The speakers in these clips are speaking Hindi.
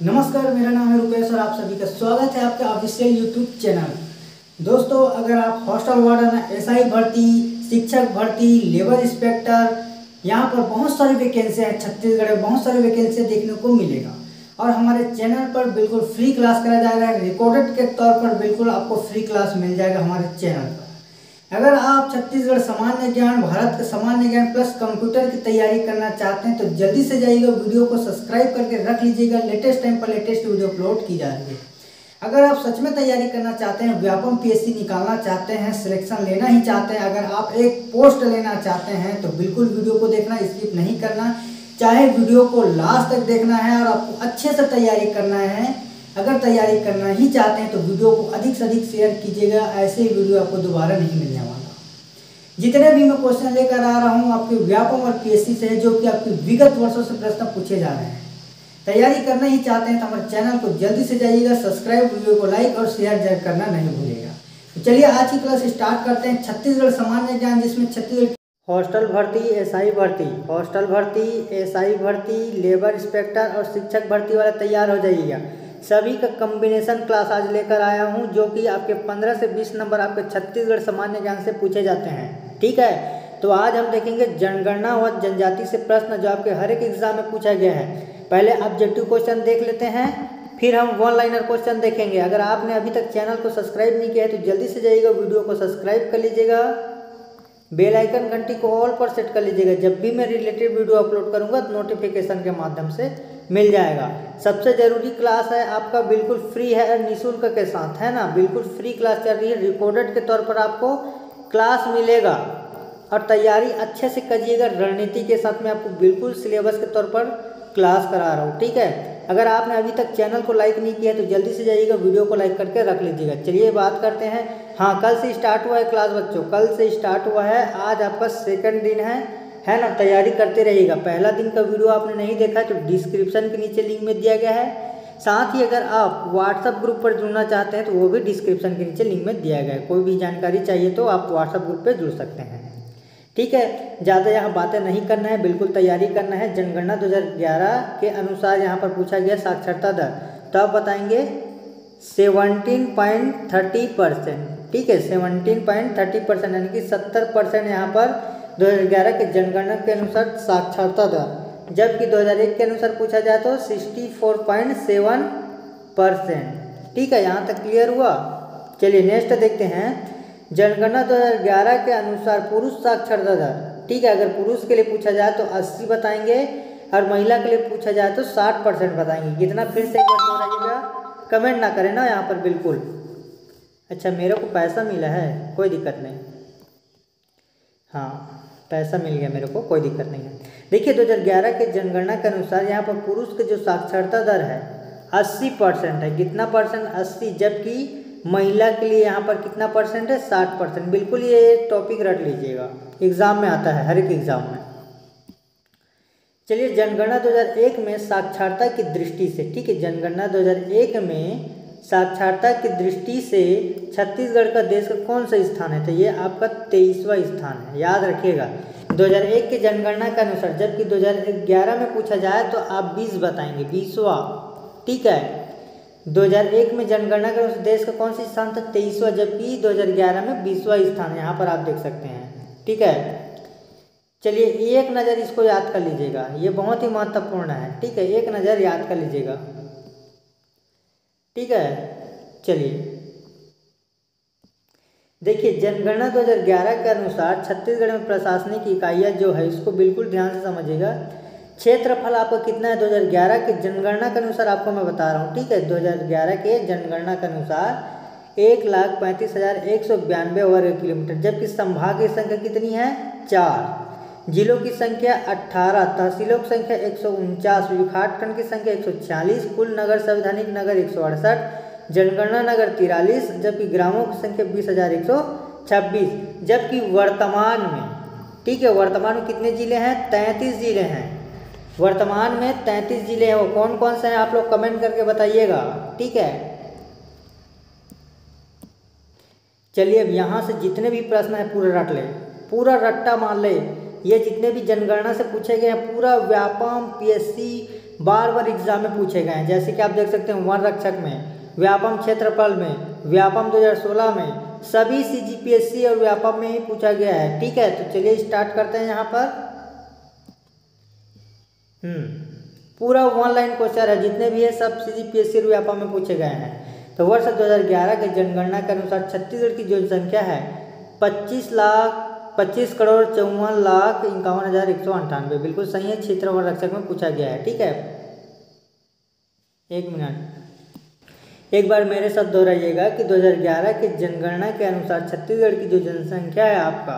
नमस्कार, मेरा नाम है रुपेश और आप सभी का स्वागत है आपके ऑफिशियल यूट्यूब चैनल। दोस्तों, अगर आप हॉस्टल वार्डन, एसआई भर्ती, शिक्षक भर्ती, लेबर इंस्पेक्टर, यहाँ पर बहुत सारी वैकेंसी है। छत्तीसगढ़ में बहुत सारी वैकेंसी देखने को मिलेगा और हमारे चैनल पर बिल्कुल फ्री क्लास कराया जा रहा है। रिकॉर्डेड के तौर पर बिल्कुल आपको फ्री क्लास मिल जाएगा हमारे चैनल पर। अगर आप छत्तीसगढ़ सामान्य ज्ञान, भारत का सामान्य ज्ञान प्लस कंप्यूटर की तैयारी करना चाहते हैं तो जल्दी से जाइएगा, वीडियो को सब्सक्राइब करके रख लीजिएगा। लेटेस्ट टाइम पर लेटेस्ट वीडियो अपलोड की जा रही है। अगर आप सच में तैयारी करना चाहते हैं, व्यापम पीएससी निकालना चाहते हैं, सिलेक्शन लेना ही चाहते हैं, अगर आप एक पोस्ट लेना चाहते हैं तो बिल्कुल वीडियो को देखना, स्किप नहीं करना। चाहे वीडियो को लास्ट तक देखना है और आपको अच्छे से तैयारी करना है। अगर तैयारी करना ही चाहते हैं तो वीडियो को अधिक से अधिक शेयर कीजिएगा। ऐसे ही वीडियो आपको दोबारा नहीं मिलने वाला। जितने भी मैं क्वेश्चन लेकर आ रहा हूँ आपके व्यापम और पीएससी से, जो कि आपके विगत वर्षों से प्रश्न पूछे जा रहे हैं। तैयारी करना ही चाहते हैं तो हमारे चैनल को जल्दी से जाइएगा, सब्सक्राइब, वीडियो को लाइक और शेयर जरूर करना नहीं भूलिएगा। तो चलिए आज की क्लास स्टार्ट करते हैं। छत्तीसगढ़ सामान्य ज्ञान, जिसमें छत्तीसगढ़ हॉस्टल भर्ती, एसआई भर्ती, हॉस्टल भर्ती, एसआई भर्ती, लेबर इंस्पेक्टर और शिक्षक भर्ती वाला तैयार हो जाइएगा। सभी का कॉम्बिनेशन क्लास आज लेकर आया हूं, जो कि आपके 15 से 20 नंबर आपके छत्तीसगढ़ सामान्य ज्ञान से पूछे जाते हैं। ठीक है, तो आज हम देखेंगे जनगणना व जनजाति से प्रश्न, जो आपके हर एक एग्जाम में पूछा गया है। पहले ऑब्जेक्टिव क्वेश्चन देख लेते हैं, फिर हम वन लाइनर क्वेश्चन देखेंगे। अगर आपने अभी तक चैनल को सब्सक्राइब नहीं किया है तो जल्दी से जाइएगा, वीडियो को सब्सक्राइब कर लीजिएगा, बेल आइकन घंटी को ऑल पर सेट कर लीजिएगा। जब भी मैं रिलेटेड वीडियो अपलोड करूंगा तो नोटिफिकेशन के माध्यम से मिल जाएगा। सबसे ज़रूरी क्लास है आपका, बिल्कुल फ्री है और निःशुल्क के साथ, है ना। बिल्कुल फ्री क्लास चल रही है, रिकॉर्डेड के तौर पर आपको क्लास मिलेगा और तैयारी अच्छे से करिएगा। रणनीति के साथ में आपको बिल्कुल सिलेबस के तौर पर क्लास करा रहा हूँ। ठीक है, अगर आपने अभी तक चैनल को लाइक नहीं किया तो जल्दी से जाइएगा, वीडियो को लाइक करके रख लीजिएगा। चलिए बात करते हैं। हाँ, कल से स्टार्ट हुआ है क्लास बच्चों, कल से स्टार्ट हुआ है। आज आपका सेकंड दिन है ना। तैयारी करते रहिएगा। पहला दिन का वीडियो आपने नहीं देखा है तो डिस्क्रिप्शन के नीचे लिंक में दिया गया है। साथ ही अगर आप व्हाट्सएप ग्रुप पर जुड़ना चाहते हैं तो वो भी डिस्क्रिप्शन के नीचे लिंक में दिया गया है। कोई भी जानकारी चाहिए तो आप व्हाट्सएप ग्रुप पर जुड़ सकते हैं। ठीक है, ज़्यादा यहाँ बातें नहीं करना है, बिल्कुल तैयारी करना है। जनगणना 2011 के अनुसार यहाँ पर पूछा गया साक्षरता दर, तो आप बताएंगे 17.30%। ठीक है, 17.30% यानी कि 70% यहाँ पर 2011 के जनगणना के अनुसार साक्षरता दर। जबकि 2001 के अनुसार पूछा जाए तो 64.7%। ठीक है, यहाँ तक क्लियर हुआ। चलिए नेक्स्ट देखते हैं। जनगणना 2011 के अनुसार पुरुष साक्षरता दर। ठीक है, अगर पुरुष के लिए पूछा जाए तो 80 बताएंगे और महिला के लिए पूछा जाए तो 60% बताएंगे। कितना, फिर से एक बार दोहराइएगा, कमेंट ना करें ना यहाँ पर बिल्कुल। अच्छा, मेरे को पैसा मिला है, कोई दिक्कत नहीं। हाँ, पैसा मिल गया मेरे को, कोई दिक्कत नहीं है। देखिए 2011 के जनगणना के अनुसार यहाँ पर पुरुष के जो साक्षरता दर है 80% है। कितना परसेंट? 80। जबकि महिला के लिए यहाँ पर कितना परसेंट है? 60%। बिल्कुल ये टॉपिक रट लीजिएगा, एग्जाम में आता है, हर एक एग्जाम में। चलिए, जनगणना 2001 में साक्षरता की दृष्टि से, ठीक है, जनगणना 2001 में साक्षरता की दृष्टि से छत्तीसगढ़ का देश का कौन सा स्थान है? तो ये आपका 23वां स्थान है, याद रखिएगा। 2001 के जनगणना के अनुसार, जबकि 2011 में पूछा जाए तो आप 20 बताएंगे, 20वां। ठीक है, 2001 में जनगणना के अनुसार देश का कौन सा स्थान था? 23वां, जबकि 2011 में 20वां स्थान, यहाँ पर आप देख सकते हैं। ठीक है, चलिए एक नज़र इसको याद कर लीजिएगा, ये बहुत ही महत्वपूर्ण है। ठीक है, एक नज़र याद कर लीजिएगा। ठीक है, चलिए देखिए, जनगणना 2011 के अनुसार छत्तीसगढ़ में प्रशासनिक इकाइयाँ जो है, इसको बिल्कुल ध्यान से समझिएगा। क्षेत्रफल आपका कितना है? 2011 के जनगणना के अनुसार आपको मैं बता रहा हूँ। ठीक है, 2011 के जनगणना के अनुसार 1,35,192 वर्ग किलोमीटर। जबकि संभाग की संख्या कितनी है? 4। जिलों की संख्या 18, तहसीलों की संख्या 149, विकासखंड की संख्या 146, कुल नगर संवैधानिक नगर 168, जनगणना नगर 43, जबकि ग्रामों की संख्या 20,126। जबकि वर्तमान में, ठीक है, वर्तमान में कितने जिले हैं? 33 जिले हैं। वर्तमान में 33 जिले हैं। वो कौन कौन से हैं आप लोग कमेंट करके बताइएगा। ठीक है, चलिए अब यहाँ से जितने भी प्रश्न हैं पूरा रट ले, पूरा रट्टा मान ले। ये जितने भी जनगणना से पूछे गए हैं, पूरा व्यापम, पीएससी, बार बार एग्जाम में पूछे गए हैं। जैसे कि आप देख सकते हैं वन रक्षक में, व्यापम क्षेत्रफल में, व्यापम 2016 में, सभी CGPSC और व्यापम में ही पूछा गया है। ठीक है, तो चलिए स्टार्ट करते हैं यहाँ पर। पूरा वन लाइन क्वेश्चन है, जितने भी है सब CGPSC और व्यापम में पूछे गए हैं। तो वर्ष 2011 के जनगणना के अनुसार छत्तीसगढ़ की जनसंख्या है 25,54,54,51,198। बिल्कुल सही है, क्षेत्र वन रक्षक में पूछा गया है। ठीक है, एक मिनट, एक बार मेरे साथ दोहराइएगा कि 2011 के जनगणना के अनुसार छत्तीसगढ़ की जो जनसंख्या है आपका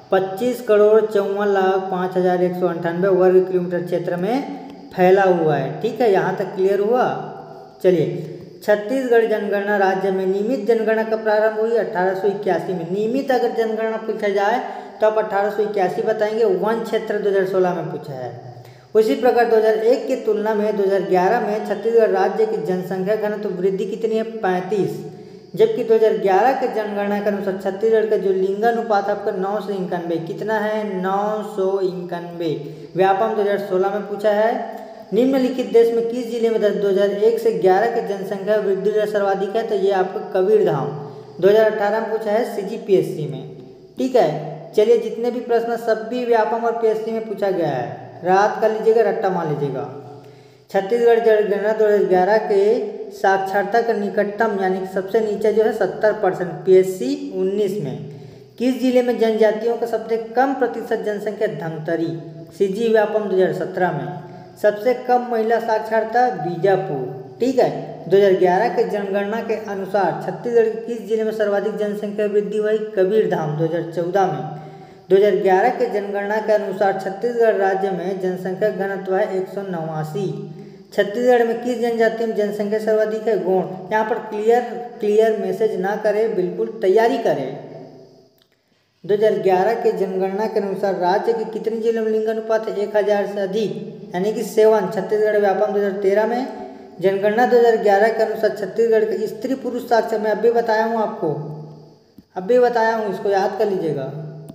25,54,05,198 वर्ग किलोमीटर क्षेत्र में फैला हुआ है। ठीक है, यहाँ तक क्लियर हुआ। चलिए, छत्तीसगढ़ जनगणना राज्य में नियमित जनगणना का प्रारंभ हुई 1881 में। नियमित अगर जनगणना पूछा जाए तो आप 1881 बताएंगे। वन क्षेत्र 2016 में पूछा है। उसी प्रकार 2001 की तुलना में 2011 में छत्तीसगढ़ राज्य की जनसंख्या घनत्व वृद्धि कितनी है? 35। जबकि 2011 के जनगणना के अनुसार छत्तीसगढ़ का जो लिंगानुपात आपका 991 कितना है? 991। व्यापम 2016 में पूछा है। निम्नलिखित देश में किस जिले में 2001 से 11 की जनसंख्या वृद्धि दर सर्वाधिक है? तो ये आपका कबीरधाम 2018 में पूछा है CGPSC में। ठीक है, चलिए जितने भी प्रश्न सभी व्यापम और PSC में पूछा गया है, रात कर लीजिएगा, रट्टा मान लीजिएगा। छत्तीसगढ़ जनगणना 2011 के साक्षरता का निकटतम यानी कि सबसे नीचे जो है 70%, PSC 19 में। किस जिले में जनजातियों का सबसे कम प्रतिशत जनसंख्या? धमतरी, CG व्यापम 2017 में। सबसे कम महिला साक्षरता? बीजापुर। ठीक है, 2011 के जनगणना के अनुसार छत्तीसगढ़ के किस जिले में सर्वाधिक जनसंख्या वृद्धि हुई? कबीरधाम 2014 में। 2011 के जनगणना के अनुसार छत्तीसगढ़ राज्य में जनसंख्या घनत्व है 189। छत्तीसगढ़ में किस जनजाति में जनसंख्या सर्वाधिक है? गोंड। यहाँ पर क्लियर मैसेज ना करें, बिल्कुल तैयारी करें। 2011 के जनगणना के अनुसार राज्य के कितने जिलों में लिंगानुपात है? 1000 से अधिक यानी कि 7। छत्तीसगढ़ व्यापम 2013 में। जनगणना 2011 के अनुसार छत्तीसगढ़ के स्त्री पुरुष साक्षर, मैं अभी बताया हूँ आपको, अभी बताया हूँ, इसको याद कर लीजिएगा,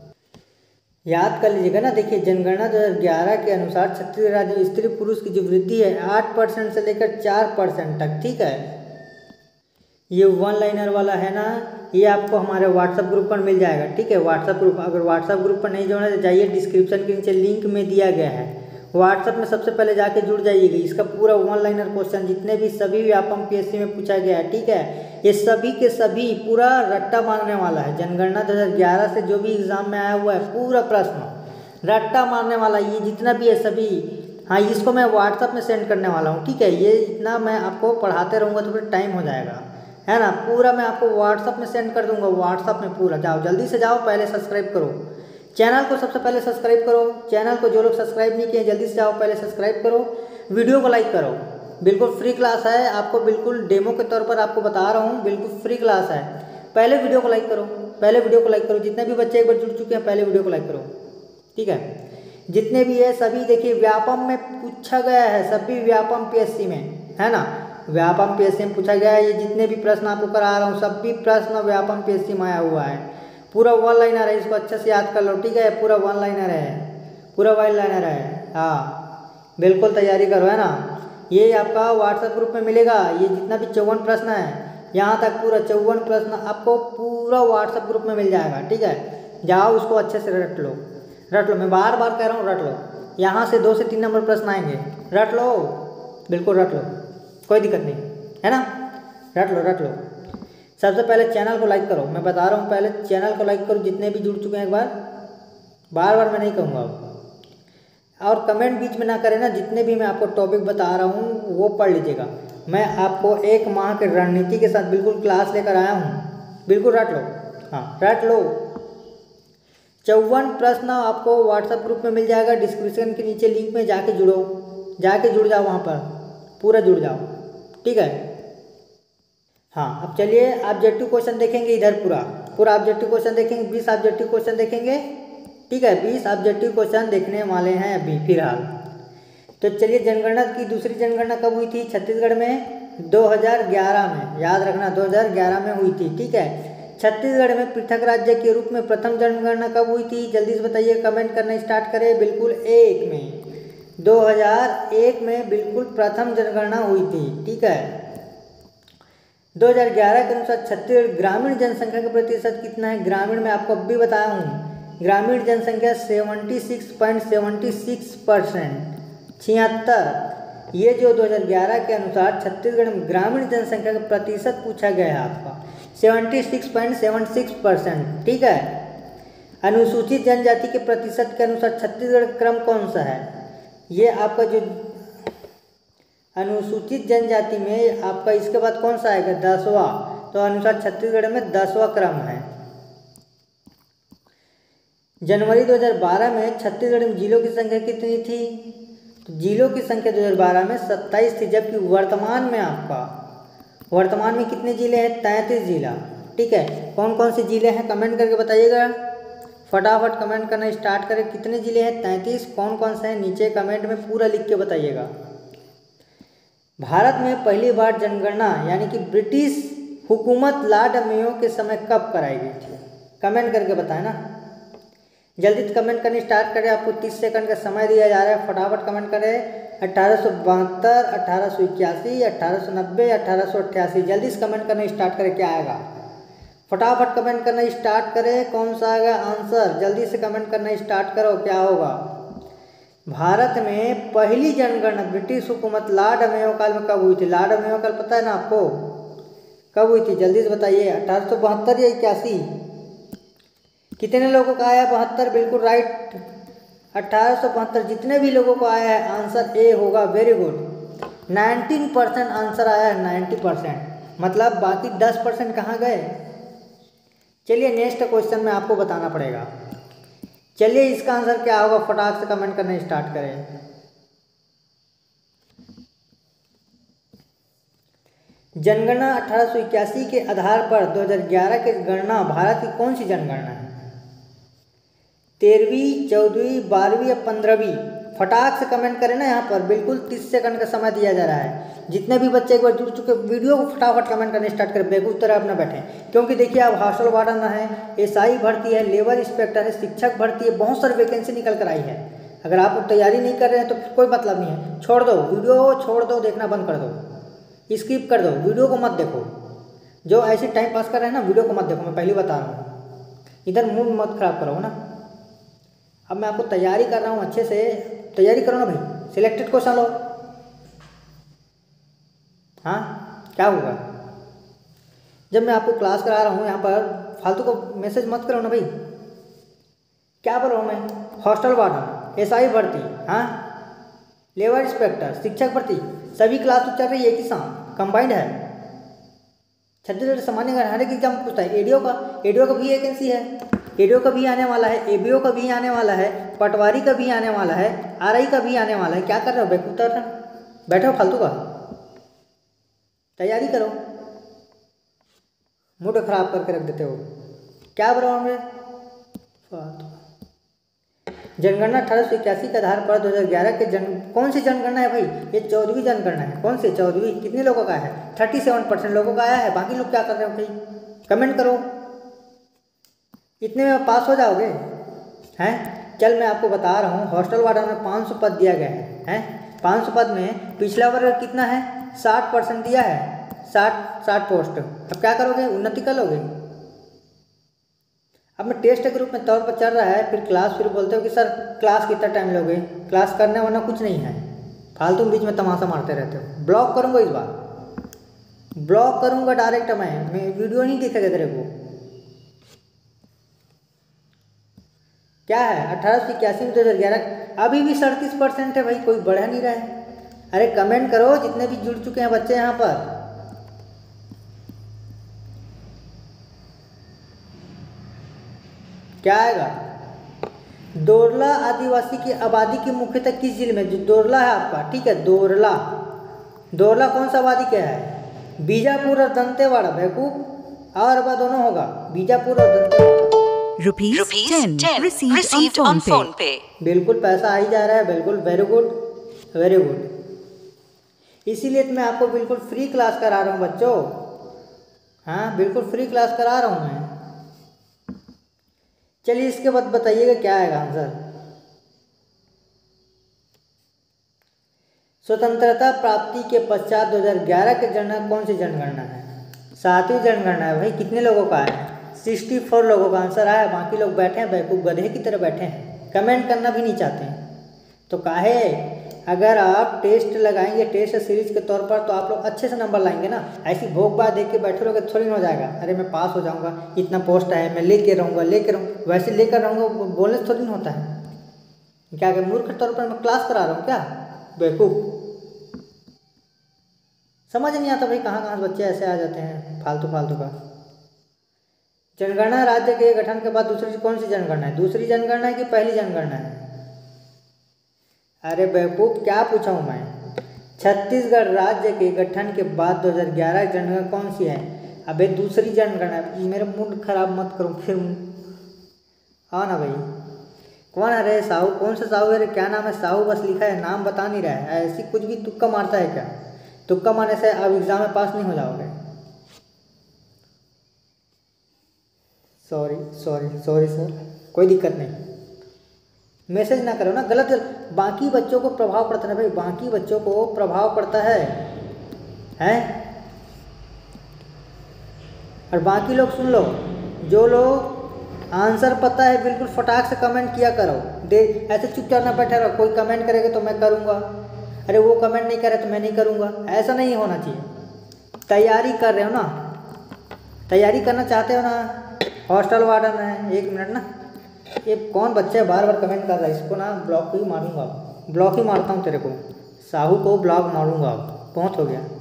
याद कर लीजिएगा ना। देखिए, जनगणना 2011 के अनुसार छत्तीसगढ़ राज्य में स्त्री पुरुष की जो वृद्धि है 8% से लेकर 4% तक। ठीक है, ये वन लाइनर वाला है ना, ये आपको हमारे व्हाट्सएप ग्रुप पर मिल जाएगा। ठीक है, व्हाट्सएप ग्रुप, अगर व्हाट्सएप ग्रुप पर नहीं जुड़ना है तो जाइए, डिस्क्रिप्शन के नीचे लिंक में दिया गया है, व्हाट्सएप में सबसे पहले जाके जुड़ जाइएगा। इसका पूरा वन लाइनर क्वेश्चन जितने भी सभी व्यापम PSC में पूछा गया है, ठीक है, ये सभी के सभी पूरा रट्टा मारने वाला है। जनगणना 2011 से जो भी एग्जाम में आया हुआ है पूरा प्रश्न रट्टा मारने वाला, ये जितना भी है सभी। हाँ, इसको मैं व्हाट्सएप में सेंड करने वाला हूँ। ठीक है, ये इतना मैं आपको पढ़ाते रहूँगा तो फिर टाइम हो जाएगा, है ना। पूरा मैं आपको व्हाट्सएप में सेंड कर दूंगा, व्हाट्सएप में पूरा। जाओ जल्दी से जाओ, पहले सब्सक्राइब करो चैनल को, सबसे पहले सब्सक्राइब करो चैनल को। जो लोग सब्सक्राइब नहीं किए जल्दी से जाओ, पहले सब्सक्राइब करो, वीडियो को लाइक करो। बिल्कुल फ्री क्लास है, आपको बिल्कुल डेमो के तौर पर आपको बता रहा हूँ, बिल्कुल फ्री क्लास है। पहले वीडियो को लाइक करो, पहले वीडियो को लाइक करो। जितने भी बच्चे एक बार जुड़ चुके हैं पहले वीडियो को लाइक करो। ठीक है, जितने भी है सभी देखिए व्यापम में पूछा गया है, सभी व्यापम PSC में, है ना। व्यापम PSC में पूछा गया है। ये जितने भी प्रश्न आपको करा रहा हूँ सभी प्रश्न व्यापम PSC में आया हुआ है। पूरा वन लाइनर है, इसको अच्छे से याद कर लो। ठीक है, पूरा वन लाइनर है, पूरा वन लाइनर है। हाँ, बिल्कुल तैयारी करो, है ना। ये आपका व्हाट्सएप ग्रुप में मिलेगा। ये जितना भी 54 प्रश्न है यहाँ तक पूरा 54 प्रश्न आपको पूरा व्हाट्सएप ग्रुप में मिल जाएगा। ठीक है, जाओ उसको अच्छे से रट लो, रट लो। मैं बार बार कह रहा हूँ रट लो। यहाँ से 2 से 3 नंबर प्रश्न आएंगे, रट लो, बिल्कुल रट लो, कोई दिक्कत नहीं, है ना। रट लो, रट लो। सबसे पहले चैनल को लाइक करो, मैं बता रहा हूँ, पहले चैनल को लाइक करो। जितने भी जुड़ चुके हैं एक बार बार मैं नहीं कहूँगा। और कमेंट बीच में ना करें ना, जितने भी मैं आपको टॉपिक बता रहा हूँ वो पढ़ लीजिएगा। मैं आपको 1 माह की रणनीति के साथ बिल्कुल क्लास लेकर आया हूँ, बिल्कुल रट लो। हाँ, रट लो। 54 प्रश्न आपको व्हाट्सएप ग्रुप में मिल जाएगा, डिस्क्रिप्शन के नीचे लिंक में जाके जुड़ो, जाके जुड़ जाओ, वहाँ पर पूरा जुड़ जाओ। ठीक है, हाँ। अब चलिए ऑब्जेक्टिव क्वेश्चन देखेंगे, इधर पूरा ऑब्जेक्टिव क्वेश्चन देखेंगे, 20 ऑब्जेक्टिव क्वेश्चन देखेंगे। ठीक है, 20 ऑब्जेक्टिव क्वेश्चन देखने वाले हैं अभी फिलहाल। तो चलिए, जनगणना की दूसरी जनगणना कब हुई थी छत्तीसगढ़ में? 2011 में, याद रखना 2011 में हुई थी। ठीक है, छत्तीसगढ़ में पृथक राज्य के रूप में प्रथम जनगणना कब हुई थी? जल्दी से बताइए, कमेंट करना स्टार्ट करें। बिल्कुल 1 में 2001 में बिल्कुल प्रथम जनगणना हुई थी। ठीक है। 2011 के अनुसार छत्तीसगढ़ ग्रामीण जनसंख्या का प्रतिशत कितना है? ग्रामीण में आपको अब भी बताया हूँ, ग्रामीण जनसंख्या 76.76%, 76। ये जो 2011 के अनुसार छत्तीसगढ़ में ग्रामीण जनसंख्या का प्रतिशत पूछा गया है आपका 76.76%। ठीक है। अनुसूचित जनजाति के प्रतिशत के अनुसार छत्तीसगढ़ का क्रम कौन सा है? ये आपका जो अनुसूचित जनजाति में आपका इसके बाद कौन सा आएगा? 10वां। तो अनुसार छत्तीसगढ़ में 10वां क्रम है। जनवरी 2012 में छत्तीसगढ़ में जिलों की संख्या कितनी थी? तो जिलों की संख्या 2012 में 27 थी, जबकि वर्तमान में कितने जिले हैं? 33 जिला। ठीक है। कौन कौन से जिले हैं कमेंट करके बताइएगा। फटाफट कमेंट करना स्टार्ट करें। कितने जिले हैं? 33। कौन कौन से हैं नीचे कमेंट में पूरा लिख के बताइएगा। भारत में पहली बार जनगणना यानी कि ब्रिटिश हुकूमत लॉर्ड मेयो के समय कब कराई गई थी? कमेंट करके बताएं ना। जल्दी से कमेंट करने स्टार्ट करें। आपको 30 सेकंड का समय दिया जा रहा है, फटाफट कमेंट करें। 1872, 1881, 1890, 1888। जल्दी से कमेंट करना स्टार्ट करें। क्या आएगा? फटाफट कमेंट करना स्टार्ट करें। कौन सा आएगा आंसर? जल्दी से कमेंट करना स्टार्ट करो। क्या होगा? भारत में पहली जनगणना ब्रिटिश हुकूमत लॉर्ड मेयो काल में कब हुई थी? लॉर्ड मेयो काल पता है ना आपको? कब हुई थी? जल्दी से बताइए। 1872 या 81? कितने लोगों का आया? 72। बिल्कुल राइट, 1872। जितने भी लोगों को आया है आंसर ए होगा। Very good. 19% आंसर आया है। 90%, मतलब बाकी 10% कहाँ गए? चलिए नेक्स्ट क्वेश्चन में आपको बताना पड़ेगा। चलिए इसका आंसर क्या होगा? फटाक से कमेंट करना स्टार्ट करें। जनगणना 1881 के आधार पर 2011 की गणना भारत की कौन सी जनगणना है? 13वीं, 14वीं, 12वीं या 15वीं? फटाक से कमेंट करें ना। यहाँ पर बिल्कुल 30 सेकंड का समय दिया जा रहा है। जितने भी बच्चे एक बार जुड़ चुके वीडियो को फटाफट कमेंट करने स्टार्ट करें। बेवकूफ़ तरह अपना बैठे, क्योंकि देखिए अब हॉस्टल वार्डन है, एसआई भर्ती है, लेबर इंस्पेक्टर है, शिक्षक भर्ती है, बहुत सारी वैकेंसी निकल कर आई है। अगर आप तैयारी नहीं कर रहे हैं तो कोई मतलब नहीं है, छोड़ दो वीडियो, छोड़ दो, देखना बंद कर दो, स्किप कर दो, वीडियो को मत देखो। जो ऐसे टाइम पास कर रहे हैं ना, वीडियो को मत देखो। मैं पहले बता रहा हूँ, इधर मूड मत खराब करो ना। अब मैं आपको तैयारी कर रहा हूँ, अच्छे से तैयारी करो ना भाई। सिलेक्टेड क्वेश्चन लो। हाँ, क्या होगा? जब मैं आपको क्लास करा रहा हूँ यहाँ पर फालतू को मैसेज मत करो ना भाई। क्या बोल रहा हूँ मैं? हॉस्टल वार्डन, एसआई भर्ती, हाँ, लेबर इंस्पेक्टर, शिक्षक भर्ती, सभी क्लास तो चल रही है एक ही साथ, कंबाइंड है। छत्तीसगढ़ सामान्य हर एक एग्जाम पूछता है। एडीओ का भी वैकेंसी है। एडीओ का भी आने वाला है, एबीओ का भी आने वाला है, पटवारी का भी आने वाला है, आरआई का भी आने वाला है। क्या कर रहे हो बेकूतर? बैठो फालतू का, तैयारी करो। मूड खराब करके रख देते हो। क्या बोल रहा हूँ मैं? जनगणना 1881 के आधार पर 2011 के कौन सी जनगणना है भाई? ये 14वीं जनगणना है। कौन सी 14वीं? कितने लोगों का है? 37% लोगों का आया है। बाकी लोग क्या कर रहे हो भाई? कमेंट करो। इतने में पास हो जाओगे हैं? चल मैं आपको बता रहा हूँ, हॉस्टल वार्डन में 500 पद दिया गया है। 500 पद में पिछला वर्ग कितना है? 60% दिया है। 60 पोस्ट। अब क्या करोगे? उन्नति कर लोगे। अब मैं टेस्ट के रूप में तौर पर चल रहा है, फिर क्लास, फिर बोलते हो कि सर क्लास कितना टाइम लोगे? क्लास करने वाला कुछ नहीं है, फालतू बीच में तमाशा मारते रहते हो। ब्लॉक करूँगा, इस बार ब्लॉक करूँगा डायरेक्ट। मैं वीडियो नहीं दिखेगा तेरे को। क्या है? 1881 में 2011 अभी भी 37% है भाई, कोई बढ़ा नहीं रहा है। अरे कमेंट करो जितने भी जुड़ चुके हैं बच्चे यहाँ पर। क्या आएगा? दोरला आदिवासी की आबादी की मुख्यतः किस जिले में? जो दोरला है आपका, ठीक है, दोरला कौन सा आबादी क्या है? बीजापुर और दंतेवाड़ा। बेवकूफ, और दोनों होगा, बीजापुर और दंतेवाड़ा। ₹10 received on phone पे। बिल्कुल पैसा आ ही जा रहा है। बिल्कुल, वेरी गुड, वेरी गुड। इसीलिए तो मैं आपको बिल्कुल फ्री क्लास करा रहा हूँ बच्चों। हाँ, बिल्कुल फ्री क्लास करा रहा हूँ मैं। चलिए इसके बाद बताइएगा क्या आएगा आंसर। स्वतंत्रता प्राप्ति के पश्चात 2011 की जनगणना कौन सी जनगणना है? 7वीं जनगणना है भाई। कितने लोगों का है? 64 लोगों का आंसर आया। बाकी लोग बैठे हैं बेवकूफ़ गधे की तरह बैठे हैं, कमेंट करना भी नहीं चाहते हैं। तो काहे अगर आप टेस्ट लगाएंगे टेस्ट सीरीज के तौर पर तो आप लोग अच्छे से नंबर लाएंगे ना। ऐसी भोग बात देख के बैठे रहोगे थोड़ी ना हो जाएगा। अरे मैं पास हो जाऊंगा, इतना पोस्ट है, मैं लेके रहूँगा वैसे लेकर रहूँगा बोलने से थोड़ी ना होता है। क्या क्या मूर्ख तौर पर मैं क्लास करा रहा हूँ क्या? बेवकूफ़। समझ नहीं आता भाई कहाँ से बच्चे ऐसे आ जाते हैं फालतू का। जनगणना राज्य के गठन के बाद दूसरी कौन सी जनगणना है? दूसरी जनगणना है कि पहली जनगणना है? अरे बेवकूफ़ क्या पूछा हूँ मैं? छत्तीसगढ़ राज्य के गठन के बाद 2011 जनगणना कौन सी है? अबे दूसरी जनगणना है। मेरा मूड खराब मत करो फिर। हाँ ना भाई। कौन है रे साहू? कौन सा साहू है रे? क्या नाम है? साहू बस लिखा है, नाम बता नहीं रहा है। ऐसी कुछ भी तुक्का मारता है क्या? तुक्का मारने से अब एग्ज़ाम में पास नहीं हो जाओगे। सॉरी सर, कोई दिक्कत नहीं। मैसेज ना करो ना गलत। बाकी बच्चों को प्रभाव पड़ता है भाई, बाकी बच्चों को प्रभाव पड़ता है हैं। और बाकी लोग सुन लो, जो लोग आंसर पता है बिल्कुल फटाक से कमेंट किया करो। ऐसे चुपचाप ना बैठे रहो, कोई कमेंट करेगा तो मैं करूँगा, अरे वो कमेंट नहीं करे तो मैं नहीं करूँगा। ऐसा नहीं होना चाहिए। तैयारी कर रहे हो ना, तैयारी करना चाहते हो ना। हॉस्टल वार्डन है, 1 मिनट ना। ये कौन बच्चा बार बार कमेंट कर रहा है? इसको ना ब्लॉक ही मारूंगा, ब्लॉक ही मारता हूँ तेरे को। साहू को ब्लॉक मारूंगा। बहुत हो गया।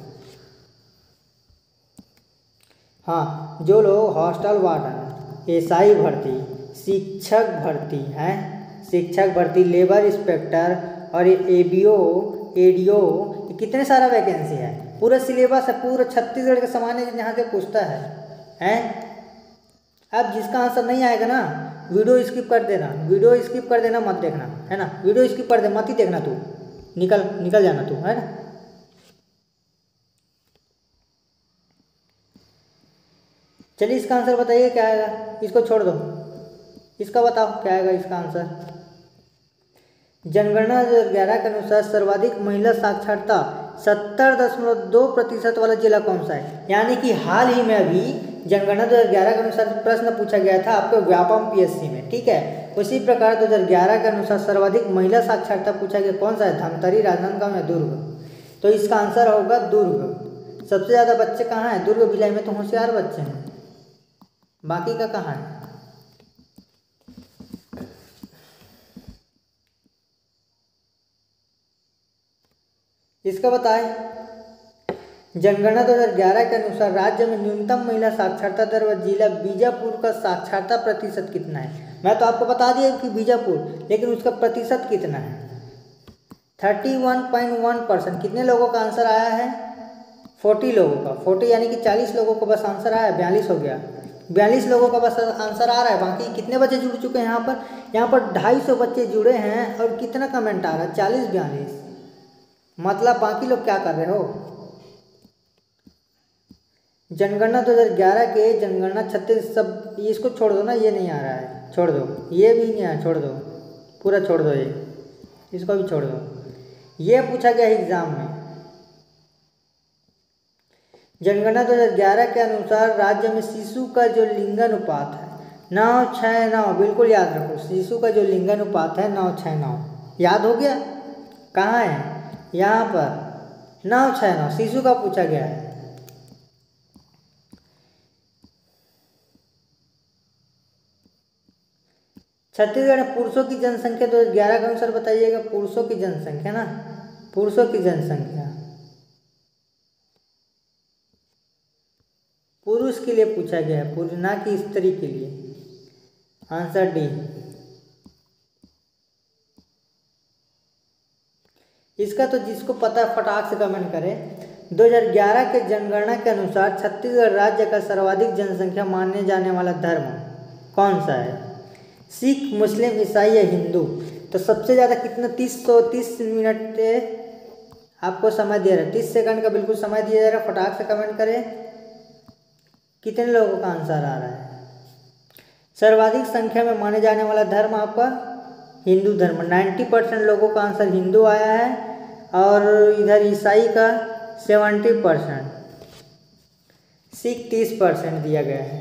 हाँ, जो लोग हॉस्टल वार्डन, एसआई भर्ती, शिक्षक भर्ती हैं, शिक्षक भर्ती, लेबर इंस्पेक्टर और एडीओ कितने सारा वैकेंसी है। पूरा सिलेबस है, पूरा छत्तीसगढ़ के सामान्य यहाँ से पूछता है। अब जिसका आंसर नहीं आएगा ना वीडियो स्किप कर देना, मत देखना है ना। वीडियो स्किप कर दे, मत ही देखना। तू निकल जाना तू, है ना। चलिए इसका आंसर बताइए क्या आएगा। इसको छोड़ दो, इसका बताओ क्या आएगा इसका आंसर। जनगणना 2011 के अनुसार सर्वाधिक महिला साक्षरता 70.2% वाला जिला कौन सा है? यानी कि हाल ही में अभी जनगणना 2011 के अनुसार प्रश्न पूछा गया था आपको व्यापम पीएससी में, ठीक है। उसी प्रकार 2011 के अनुसार सर्वाधिक महिला साक्षरता पूछा गया कौन सा है? धमतरी, राजनांदगांव या दुर्ग? तो इसका आंसर होगा दुर्ग। सबसे ज़्यादा बच्चे कहाँ हैं? दुर्ग भिलाई में तो होशियार बच्चे हैं, बाकी का कहाँ है? इसका बताएं। जनगणना 2011 के अनुसार राज्य में न्यूनतम महिला साक्षरता दर व जिला बीजापुर का साक्षरता प्रतिशत कितना है? मैं तो आपको बता दिया कि बीजापुर, लेकिन उसका प्रतिशत कितना है? 31.1%। कितने लोगों का आंसर आया है? 40 लोगों का। 40 यानी कि 40 लोगों को बस आंसर आया, 42 हो गया। 42 लोगों का बस आंसर आ रहा है। बाकी कितने बच्चे जुड़ चुके हैं यहाँ पर? यहाँ पर 250 बच्चे जुड़े हैं और कितना कमेंट आ रहा है? 40-42। मतलब बाकी लोग क्या कर रहे हो? जनगणना 2011 के जनगणना 36 सब इसको छोड़ दो ना, ये नहीं आ रहा है, छोड़ दो। ये भी नहीं आया, छोड़ दो, पूरा छोड़ दो। ये इसको भी छोड़ दो। ये पूछा गया एग्जाम में। जनगणना 2011 के अनुसार राज्य में शिशु का जो लिंगानुपात है 9:6:9, बिल्कुल याद रखो। शिशु का जो लिंगानुपात है 9:6:9, याद हो गया। कहाँ है? यहाँ पर 9:6:9 शिशु का पूछा गया है। छत्तीसगढ़ में पुरुषों की जनसंख्या 2011 के अनुसार बताइएगा। पुरुषों की जनसंख्या ना, पुरुषों की जनसंख्या, पुरुष के लिए पूछा गया है, पुरुष ना कि स्त्री के लिए। Answer D. इसका तो जिसको पता है फटाक से कमेंट करे। 2011 के जनगणना के अनुसार छत्तीसगढ़ राज्य का सर्वाधिक जनसंख्या माने जाने वाला धर्म कौन सा है? सिख, मुस्लिम, ईसाई या हिंदू? तो सबसे ज़्यादा कितना? 30 मिनट आपको समय दिया रहा है, 30 सेकंड का बिल्कुल समय दिया जा रहा है। फटाक से कमेंट करें कितने लोगों का आंसर आ रहा है। सर्वाधिक संख्या में माने जाने वाला धर्म आपका हिंदू धर्म। 90% लोगों का आंसर हिंदू आया है और इधर ईसाई का 70%, सिख 30% दिया गया है।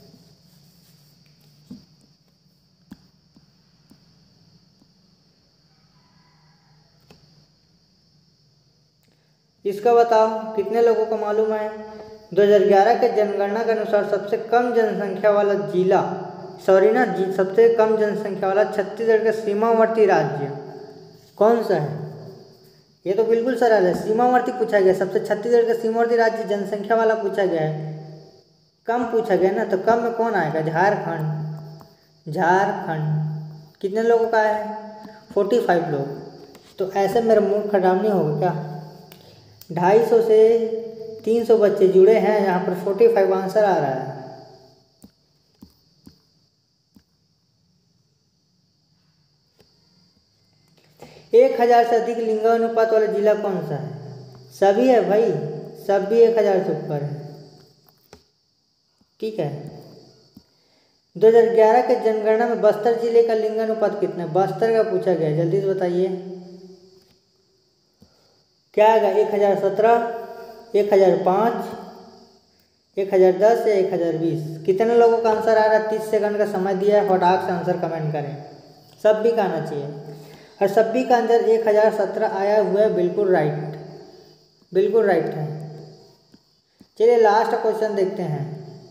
इसका बताओ कितने लोगों को मालूम है? 2011 के जनगणना के अनुसार सबसे कम जनसंख्या वाला जिला, सबसे कम जनसंख्या वाला छत्तीसगढ़ का सीमावर्ती राज्य कौन सा है? ये तो बिल्कुल सरल है, सीमावर्ती पूछा गया, सबसे छत्तीसगढ़ का सीमावर्ती राज्य जनसंख्या वाला पूछा गया है। कम पूछा गया ना, तो कम में कौन आएगा? झारखंड। झारखंड कितने लोगों का है? 45 लोग। तो ऐसे मेरा मुंह खराब नहीं होगा क्या? 250 से 300 बच्चे जुड़े हैं, यहाँ पर 45 आंसर आ रहा है। एक 1000 से अधिक लिंगानुपात वाला जिला कौन सा है? सभी है भाई, सभी 1000 से ऊपर है। ठीक है। 2011 के जनगणना में बस्तर जिले का लिंगानुपात कितना है? बस्तर का पूछा गया, जल्दी से बताइए क्या आएगा? 1017, 1005, 1010 या 1020? कितने लोगों का आंसर आ रहा है? 30 सेकंड का समय दिया है, फटाक से आंसर कमेंट करें। सभी का आना चाहिए, और सभी का आंसर 1017 आया हुआ है। बिल्कुल राइट, बिल्कुल राइट है। चलिए लास्ट क्वेश्चन देखते हैं।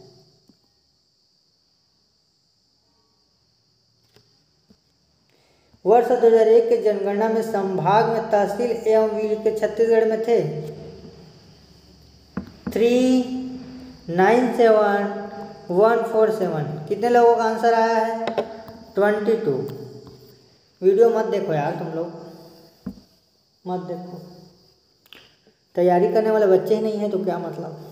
वर्ष 2001 के जनगणना में संभाग में तहसील एवं विलेज छत्तीसगढ़ में थे 397,147। कितने लोगों का आंसर आया है? 22। वीडियो मत देखो यार, तुम लोग मत देखो, तैयारी करने वाले बच्चे ही नहीं हैं तो क्या मतलब।